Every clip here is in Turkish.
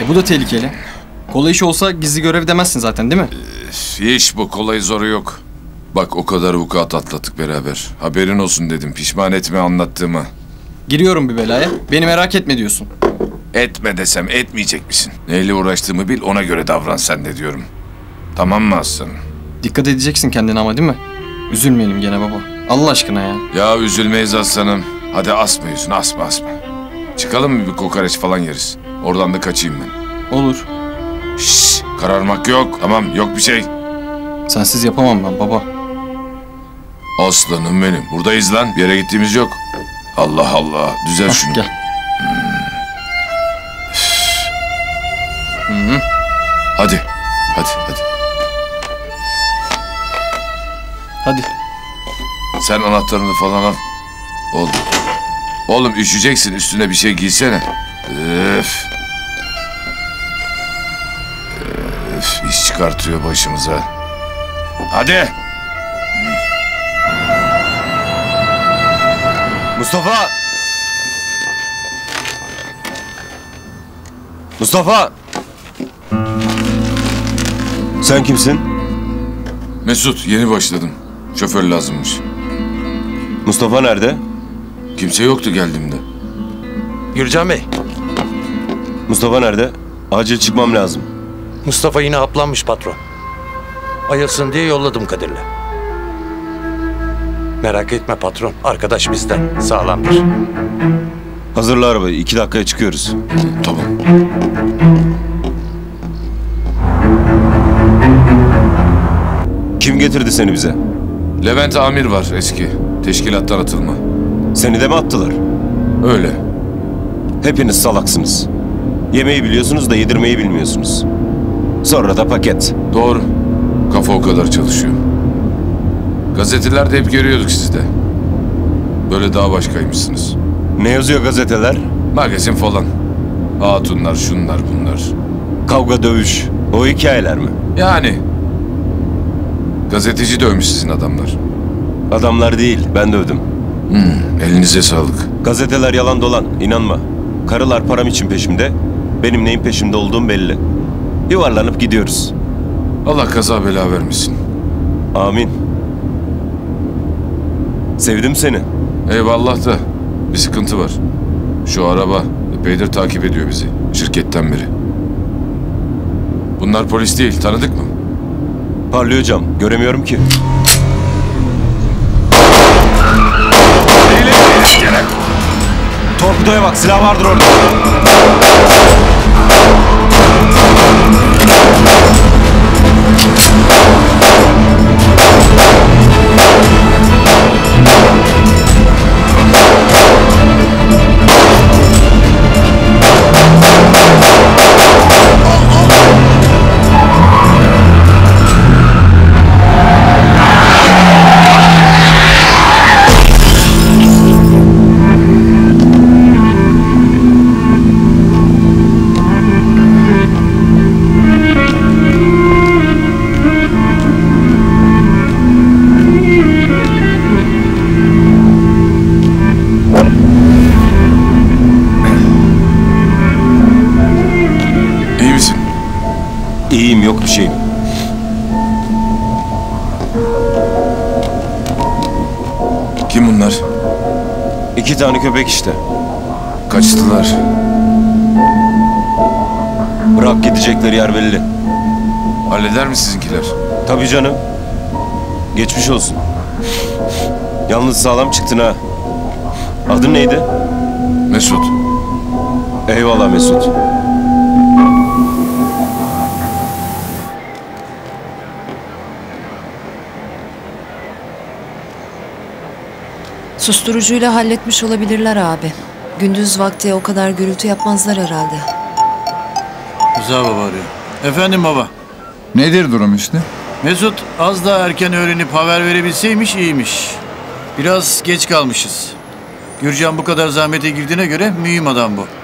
Bu da tehlikeli. Kolay iş olsa gizli görev demezsin zaten değil mi? İş bu, kolay zoru yok. Bak o kadar vukuat atlattık beraber. Haberin olsun dedim, pişman etme anlattığımı. Giriyorum bir belaya. Beni merak etme diyorsun. Etme desem etmeyecek misin? Neyle uğraştığımı bil, ona göre davran sen de diyorum. Tamam mı aslanım? Dikkat edeceksin kendine ama değil mi? Üzülmeyelim gene baba. Allah aşkına ya. Ya üzülmeyiz aslanım. Hadi asma yüzünü, asma. Çıkalım mı, bir kokoreç falan yeriz. Oradan da kaçayım ben. Olur. Şşş, kararmak yok. Tamam, yok bir şey. Sensiz yapamam ben baba. Aslanım benim. Buradayız lan. Bir yere gittiğimiz yok. Allah Allah. Düzel şunu. Gel. Hadi. Hadi. Sen anahtarını falan al. Oldu. Oğlum üşüyeceksin. Üstüne bir şey giysene. Öf, iş çıkartıyor başımıza. Hadi. Mustafa! Mustafa! Sen kimsin? Mesut, yeni başladım. Şoför lazımmış. Mustafa nerede? Kimse yoktu geldiğimde. Gürcan Bey, Mustafa nerede? Acil çıkmam lazım. Mustafa yine haplanmış patron. Ayılsın diye yolladım Kadir'le. Merak etme patron, arkadaş bizden, sağlamdır. Hazırla arabayı. 2 dakikaya çıkıyoruz. Tamam. Kim getirdi seni bize? Levent Amir var eski. Teşkilattan atılma. Seni de mi attılar? Öyle. Hepiniz salaksınız. Yemeği biliyorsunuz da yedirmeyi bilmiyorsunuz. Sonra da paket. Doğru. Kafa o kadar çalışıyor. Gazetelerde hep görüyorduk sizi de. Böyle daha başkaymışsınız. Ne yazıyor gazeteler? Magazin falan. Hatunlar, şunlar, bunlar. Kavga, dövüş. O hikayeler mi? Yani. Gazeteci dövmüş sizin adamlar. Adamlar değil, ben dövdüm. Elinize sağlık. Gazeteler yalan dolan, inanma. Karılar param için peşimde. Benim neyin peşimde olduğum belli. Yuvarlanıp gidiyoruz. Allah kaza bela vermesin. Amin. Sevdim seni. Eyvallah da bir sıkıntı var. Şu araba epeydir takip ediyor bizi. Şirketten beri. Bunlar polis değil, tanıdık mı? Parlıyor cam, göremiyorum ki. Torpidoya bak, silah vardır orada. İyiyim, yok bir şeyim. Kim bunlar? 2 tane köpek işte. Kaçtılar. Bırak gidecekleri yer belli. Halleder mi sizinkiler? Tabii canım. Geçmiş olsun. Yalnız sağlam çıktın ha. Adın neydi? Mesut. Eyvallah Mesut. Susturucuyla halletmiş olabilirler abi. Gündüz vakti o kadar gürültü yapmazlar herhalde. Rıza baba arıyor. Efendim baba. Nedir durum Hüsnü? Mesut az daha erken öğrenip haber verebilseymiş iyiymiş. Biraz geç kalmışız. Gürcan bu kadar zahmete girdiğine göre mühim adam bu.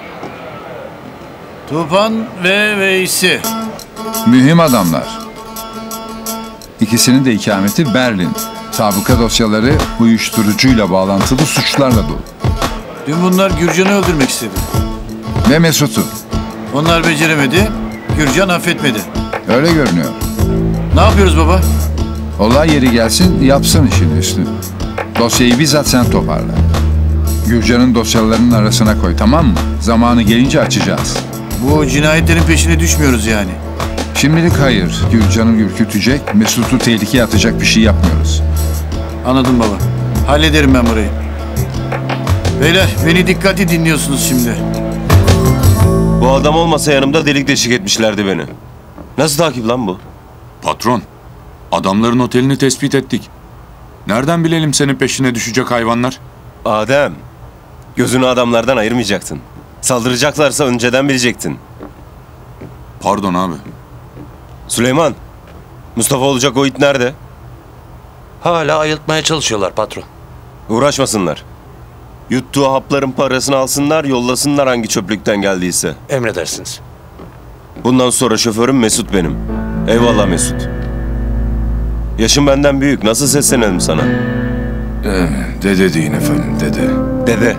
Tufan ve Veysi. Mühim adamlar. İkisinin de ikameti Berlin. Sabıka dosyaları uyuşturucuyla bağlantılı suçlarla dolu. Dün bunlar Gürcan'ı öldürmek istedi. Ve Mesut'u. Onlar beceremedi, Gürcan affetmedi. Öyle görünüyor. Ne yapıyoruz baba? Olay yeri gelsin, yapsın işini Hüsnü. Dosyayı bizzat sen toparla. Gürcan'ın dosyalarının arasına koy, tamam mı? Zamanı gelince açacağız. Bu cinayetlerin peşine düşmüyoruz yani. Şimdilik hayır. Gürcan'ı ürkütecek, Mesut'u tehlikeye atacak bir şey yapmıyoruz. Anladım baba. Hallederim ben burayı. Beyler beni dikkatli dinliyorsunuz şimdi. Bu adam olmasa yanımda delik deşik etmişlerdi beni. Nasıl takip lan bu? Patron, adamların otelini tespit ettik. Nereden bilelim senin peşine düşecek hayvanlar? Adem, gözünü adamlardan ayırmayacaktın. Saldıracaklarsa önceden bilecektin. Pardon abi. Süleyman, Mustafa olacak o it nerede? Hala ayıltmaya çalışıyorlar patron. Uğraşmasınlar. Yuttuğu hapların parasını alsınlar, yollasınlar hangi çöplükten geldiyse. Emredersiniz. Bundan sonra şoförüm Mesut benim. Eyvallah Mesut. Yaşın benden büyük, nasıl seslenelim sana? Dede deyin efendim, dede. Dede.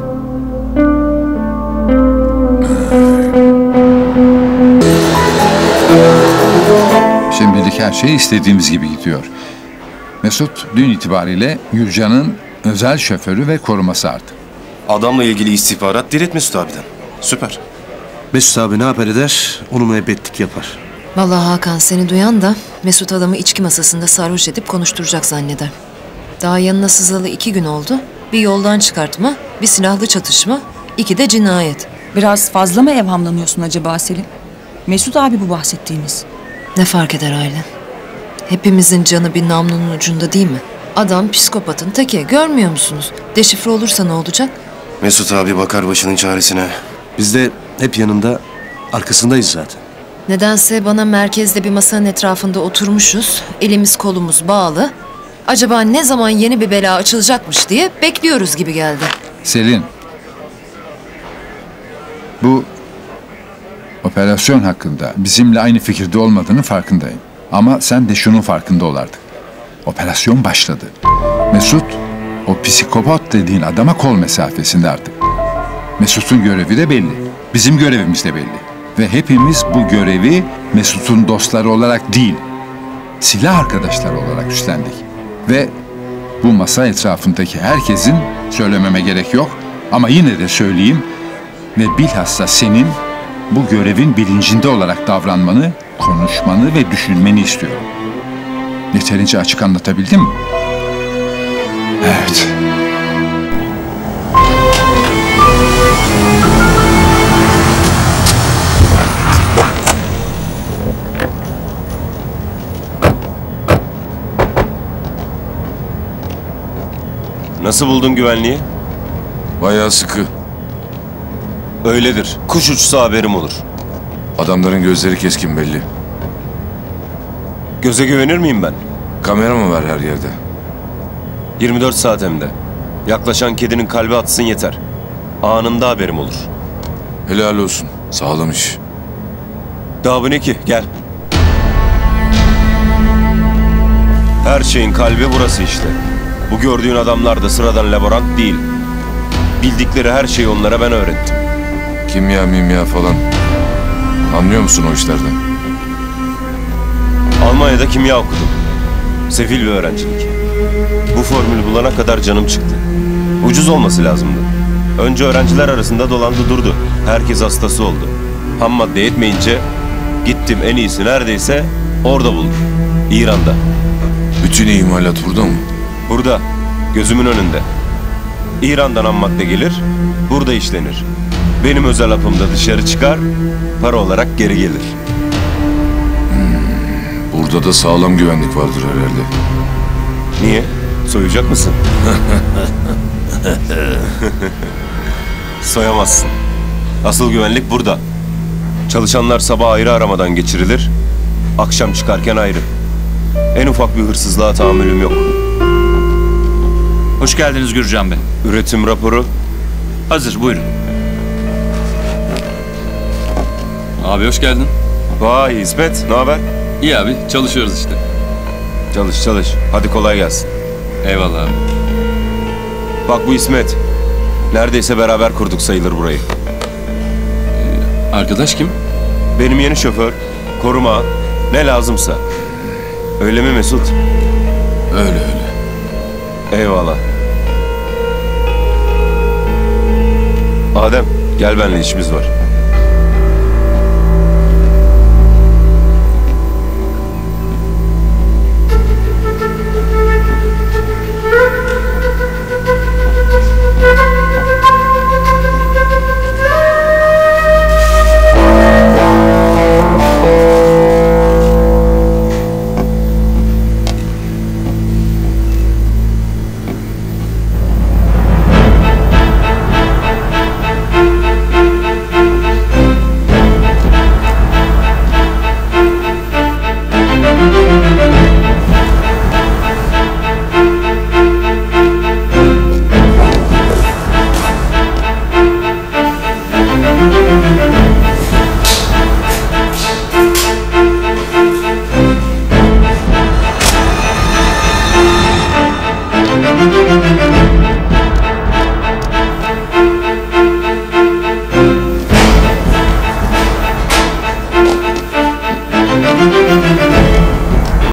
Şimdilik her şey istediğimiz gibi gidiyor. Mesut dün itibariyle Gürcan'ın özel şoförü ve koruması artık. Adamla ilgili istihbarat direkt Mesut abiden. Süper. Mesut abi ne haber eder, onu müebbetlik yapar. Vallahi Hakan seni duyan da Mesut adamı içki masasında sarhoş edip konuşturacak zanneder. Daha yanına sızalı 2 gün oldu. Bir yoldan çıkartma, bir silahlı çatışma, 2 de cinayet. Biraz fazla mı evhamlanıyorsun acaba Selin? Mesut abi bu bahsettiğimiz. Ne fark eder Aylin? Hepimizin canı bir namlunun ucunda değil mi? Adam psikopatın teki, görmüyor musunuz? Deşifre olursa ne olacak? Mesut abi bakar başının çaresine. Biz de hep yanında, arkasındayız zaten. Nedense bana merkezde bir masanın etrafında oturmuşuz, elimiz kolumuz bağlı. Acaba ne zaman yeni bir bela açılacakmış diye bekliyoruz gibi geldi. Selin, bu operasyon hakkında bizimle aynı fikirde olmadığının farkındayım. Ama sen de şunun farkında ol artık. Operasyon başladı. Mesut, o psikopat dediğin adama kol mesafesinde artık. Mesut'un görevi de belli. Bizim görevimiz de belli. Ve hepimiz bu görevi Mesut'un dostları olarak değil, silah arkadaşları olarak üstlendik. Ve bu masa etrafındaki herkesin, söylememe gerek yok ama yine de söyleyeyim ve bilhassa senin bu görevin bilincinde olarak davranmanı, konuşmanı ve düşünmeni istiyorum. Yeterince açık anlatabildim mi? Evet. Nasıl buldun güvenliği? Bayağı sıkı. Öyledir. Kuş uçsa haberim olur. Adamların gözleri keskin belli. Göze güvenir miyim ben? Kamera mı var her yerde? 24 saat hem de. Yaklaşan kedinin kalbi atsın yeter. Anında haberim olur. Helal olsun. Sağlam iş. Daha bu ne ki? Gel. Her şeyin kalbi burası işte. Bu gördüğün adamlar da sıradan laborant değil. Bildikleri her şeyi onlara ben öğrettim. Kimya, mimya falan. Anlıyor musun o işlerden? Almanya'da kimya okudum. Sefil bir öğrencilik. Bu formülü bulana kadar canım çıktı. Ucuz olması lazımdı. Önce öğrenciler arasında dolandı durdu. Herkes hastası oldu. Ham madde yetmeyince gittim en iyisi neredeyse orada buldum. İran'da. Bütün imalat burada mı? Burada. Gözümün önünde. İran'dan ham madde gelir, burada işlenir. Benim özel hapım da dışarı çıkar, para olarak geri gelir. Burada da sağlam güvenlik vardır herhalde. Niye? Soyacak mısın? Soyamazsın. Asıl güvenlik burada. Çalışanlar sabah ayrı aramadan geçirilir, akşam çıkarken ayrı. En ufak bir hırsızlığa tahammülüm yok. Hoş geldiniz Gürcan Bey. Üretim raporu. Hazır, buyurun. Abi hoş geldin. Vay İsmet, ne haber? İyi abi, çalışıyoruz işte. Çalış çalış. Hadi kolay gelsin. Eyvallah abi. Bak bu İsmet. Neredeyse beraber kurduk sayılır burayı. Arkadaş kim? Benim yeni şoför, koruma, ne lazımsa. Öyle mi Mesut? Öyle öyle. Eyvallah. Adem, gel benimle işimiz var.